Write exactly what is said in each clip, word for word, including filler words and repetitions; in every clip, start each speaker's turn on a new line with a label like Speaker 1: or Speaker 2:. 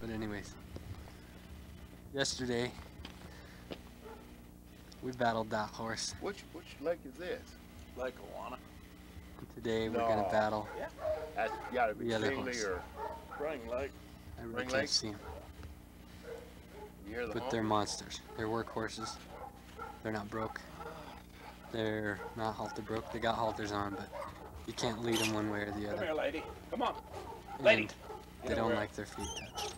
Speaker 1: But anyways, yesterday we battled that horse.
Speaker 2: Which which lake is this?
Speaker 3: Lake Awana.
Speaker 1: Today we're
Speaker 2: No.
Speaker 1: gonna battle
Speaker 3: Yeah.
Speaker 2: That's gotta be
Speaker 1: The other
Speaker 2: Shingley
Speaker 1: horse.
Speaker 2: or
Speaker 3: Spring Lake.
Speaker 1: I really
Speaker 2: Ring
Speaker 1: can't
Speaker 2: Lake?
Speaker 1: see them.
Speaker 2: you hear the
Speaker 1: But
Speaker 2: honk?
Speaker 1: they're monsters. They're work horses. They're not broke. They're not halter broke. They got halters on, but you can't lead them one way or the
Speaker 3: Come
Speaker 1: other.
Speaker 3: here, lady. Come on. Lady.
Speaker 1: And they
Speaker 3: Get
Speaker 1: don't
Speaker 3: over
Speaker 1: like their feet touched.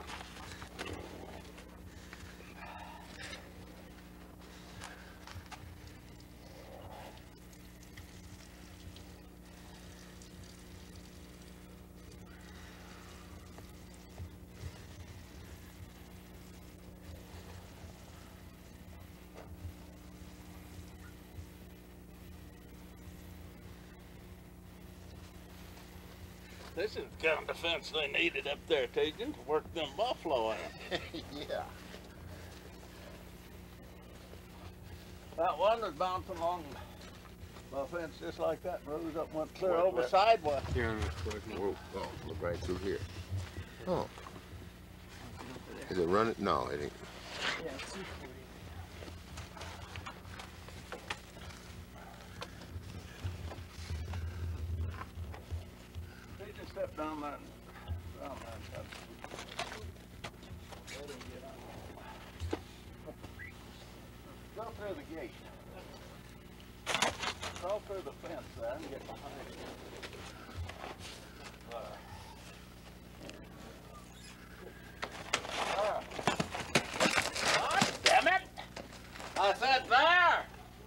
Speaker 3: This is the kind of defense they needed up there, Tejun, to work them buffalo in.
Speaker 2: Yeah.
Speaker 3: That one was bouncing along the fence just like that, rose up and went clear
Speaker 2: What,
Speaker 3: over
Speaker 2: what?
Speaker 3: sideways.
Speaker 1: Here on record.
Speaker 2: Whoa, oh, look right through here. Oh. Is it running? No, it ain't.
Speaker 1: Yeah, it's two forty.
Speaker 3: Tejun stepped down there and down there and touched it. Let him get on. Go through the gate. Go through the fence there and get behind it. Uh, Ah. God damn it! I said there!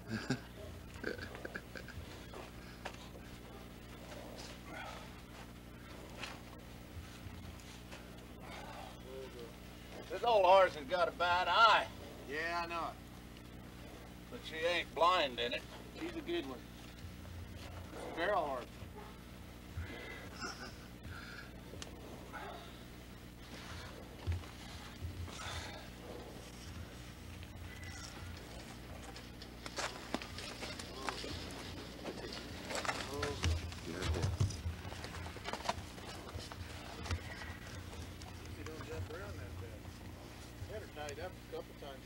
Speaker 3: This old horse has got a bad eye.
Speaker 4: Yeah, I know it.
Speaker 3: But she ain't blind in it.
Speaker 4: She's a good one. Barrel horse. She don't jump around that fast. Had her tied up a couple times.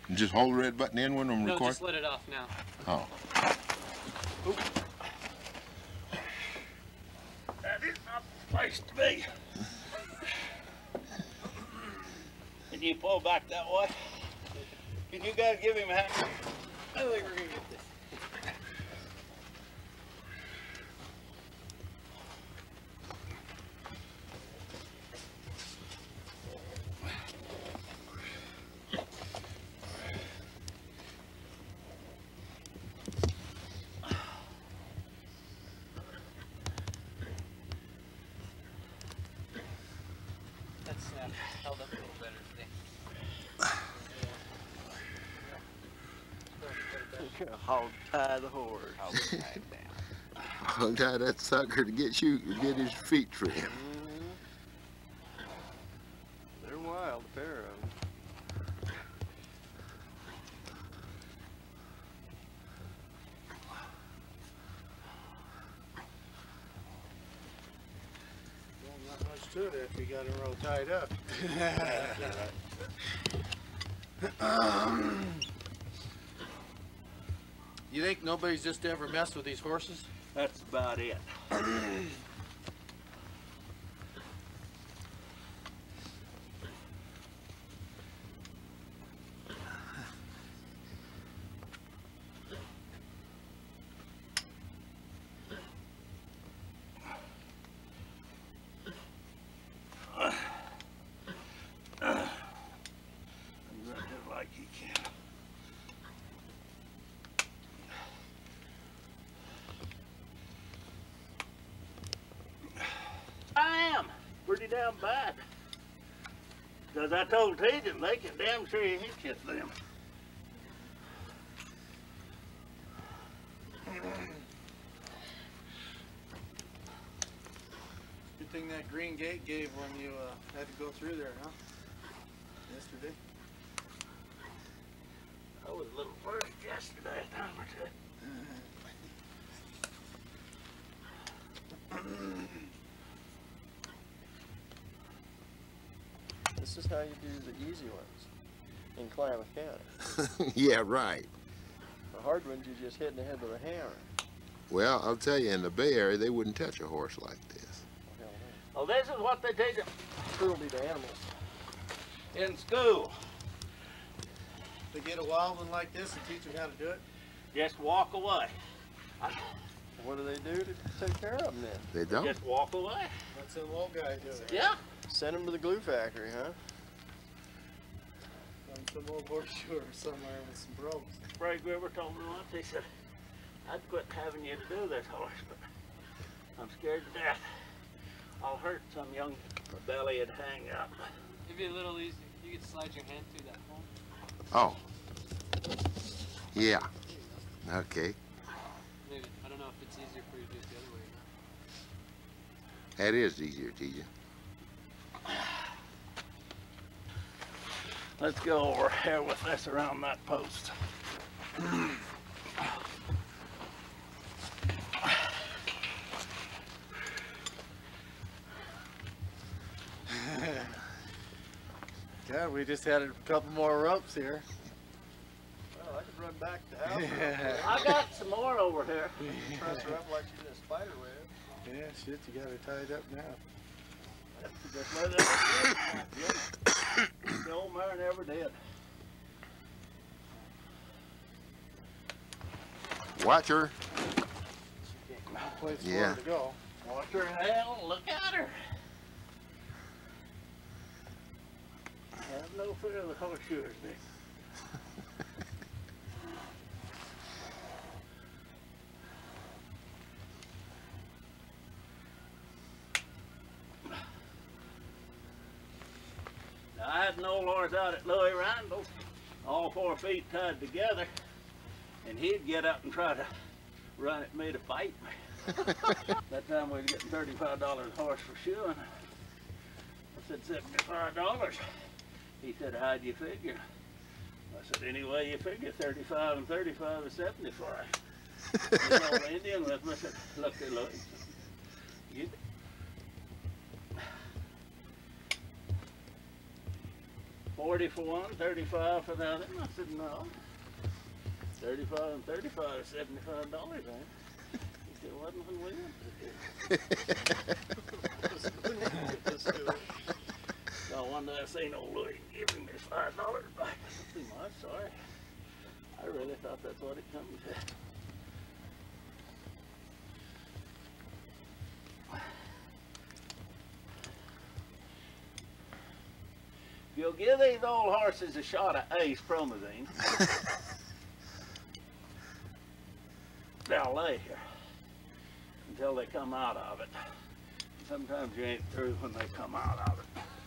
Speaker 2: Just hold the red button in when I'm
Speaker 1: No,
Speaker 2: recording?
Speaker 1: just let it off now.
Speaker 2: Oh.
Speaker 3: That is not the place to be. Can you pull back that way? Can you guys give him a hand?
Speaker 1: I think we're gonna get this. That snap held up a little better today.
Speaker 3: Hog tie the horse.
Speaker 4: Hog tied down.
Speaker 2: Hung tie that sucker to get you to get his feet trimmed.
Speaker 5: Mm-hmm. They're wild, a pair of them.
Speaker 4: Well, not much to it if you got him real tied up. You think nobody's just ever messed with these horses?
Speaker 3: That's about it. Like he can. I am pretty damn bad. Because I told Tejun they can damn sure he hits them.
Speaker 4: Good thing that green gate gave when you uh, had to go through there, huh? Yesterday.
Speaker 3: I was a little worse yesterday, a time or two.
Speaker 5: This is how you do the easy ones in Klamath County.
Speaker 2: Yeah, right.
Speaker 5: The hard ones you just hit in the head with a hammer.
Speaker 2: Well, I'll tell you, in the Bay Area, they wouldn't touch a horse like this.
Speaker 5: Hell
Speaker 3: Well, this is what they teach them
Speaker 5: no. Cruelty to animals.
Speaker 3: in school.
Speaker 4: They get a wild one like this and teach them how to do it.
Speaker 3: Just walk away.
Speaker 5: What do they do to take care of them then?
Speaker 2: They don't?
Speaker 3: Just walk away.
Speaker 4: What's them old guy doing?
Speaker 3: Yeah.
Speaker 5: Send them to the glue factory, huh?
Speaker 4: On some old horseshoe or somewhere with some ropes.
Speaker 3: Craig River told me once, he said, I'd quit having you to do this horse, but I'm scared to death. I'll hurt some young belly would hang up.
Speaker 1: It'd be a little easy. You could slide your hand through that hole.
Speaker 2: Oh. Yeah. Okay.
Speaker 1: Maybe. I don't know if it's easier for you to do it the other way or not.
Speaker 2: That is easier, T J.
Speaker 3: Let's go over here with this around that post.
Speaker 4: God, we just had a couple more ropes here.
Speaker 5: Well, I could run back to the house.
Speaker 3: I got some more over here.
Speaker 5: Press her up like she's in a spider web.
Speaker 4: Yeah, shit, you got her tied up now.
Speaker 3: Just let it the old mare never did.
Speaker 2: Watch her.
Speaker 4: No place for
Speaker 2: Yeah.
Speaker 4: her to go.
Speaker 3: Watch her hell, look at her. Have no fear of the horseshoers, Nick. Now, I had an old horse out at Louis Randall's, all four feet tied together, and he'd get up and try to run at me to fight me. That time we was getting thirty-five dollars a horse for shoeing. I said seventy-five dollars. He said, how'd you figure? I said, any way you figure, thirty-five and thirty-five is seventy-five. This old Indian with me said, look there, Louis. You forty for one, thirty-five for the other. And I said, no. thirty-five and thirty-five is seventy-five dollars, man. He said, wasn't when we went to this. No wonder I seen old Louis giving me five dollars back. That's too much, sorry. I really thought that's what it come to. You'll give these old horses a shot of Ace Promazine. They'll lay here until they come out of it. Sometimes you ain't through when they come out of it.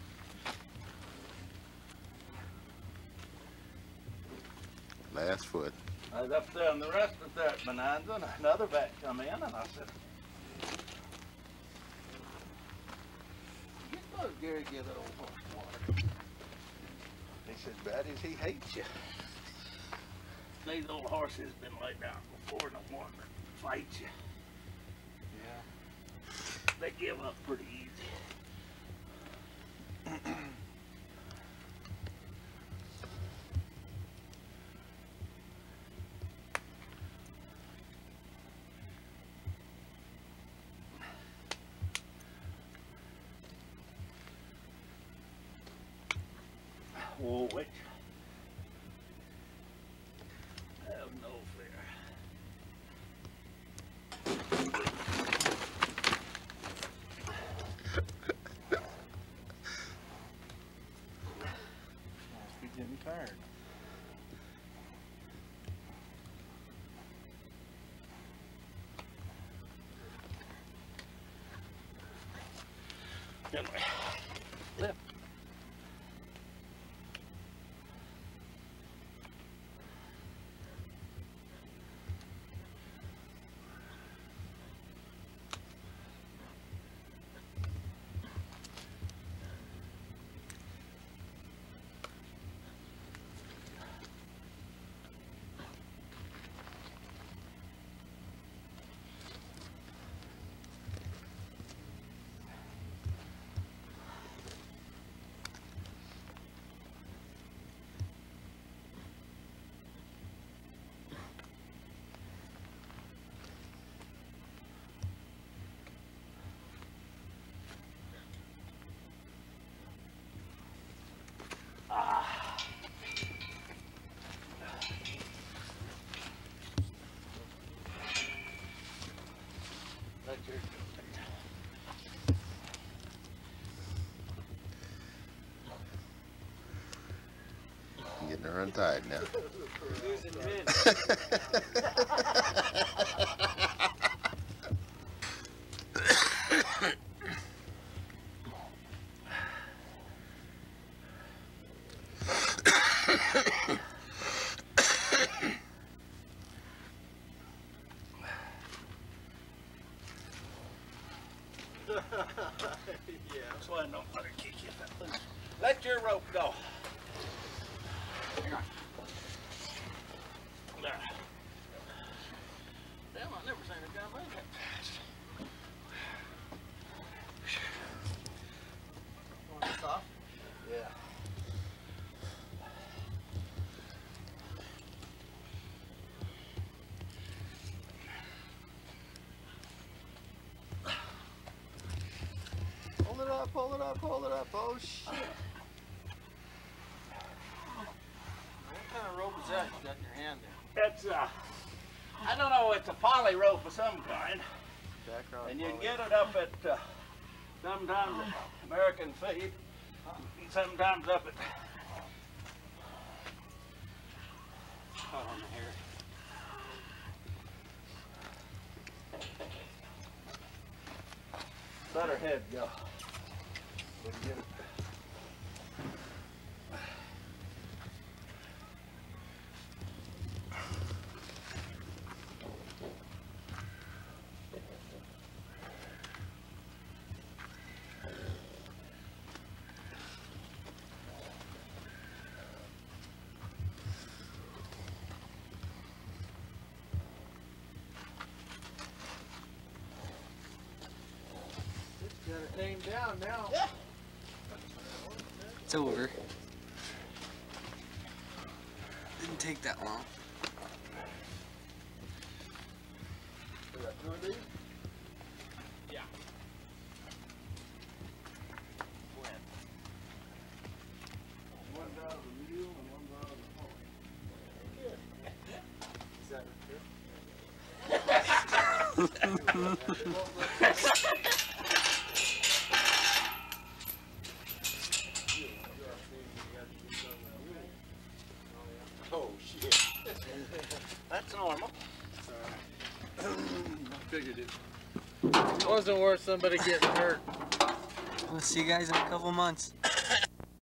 Speaker 2: Last foot.
Speaker 3: I was up there and the rest was there at Bonanza, and another vet come in, and I said, "You suppose Gary give that old horse water?" He said, "Baddies, he hates you." These old horses been laid down before, no one that fights you. Yeah. They give up pretty easy. Woolwich. Have no fear. Must be getting tired. Anyway, lift.
Speaker 2: Getting her untied now.
Speaker 5: Losing men.
Speaker 3: Yeah, that's why I don't let her kick you that loose. Let your rope go. There. Damn, I never seen a guy move that fast.
Speaker 5: Want this off?
Speaker 3: Yeah.
Speaker 5: Hold it up, hold it up, hold it up. Oh shit. What kind of rope is that you got in your hand there?
Speaker 3: It's uh, I don't know, it's a poly rope of some kind.
Speaker 5: Background
Speaker 3: And you
Speaker 5: poly.
Speaker 3: get it up at, uh, sometimes at American Feed, and sometimes up at,
Speaker 5: Caught on the hair.
Speaker 3: let her head go. We'll get it.
Speaker 5: Got it tamed down now.
Speaker 3: Yeah.
Speaker 1: It's over. Didn't take that long.
Speaker 4: We got two of these?
Speaker 3: Yeah.
Speaker 4: One out of the mule and one out of the pony. Is that Oh shit.
Speaker 3: That's normal.
Speaker 4: I figured it.
Speaker 5: It wasn't worth somebody getting hurt.
Speaker 1: We'll see you guys in a couple months.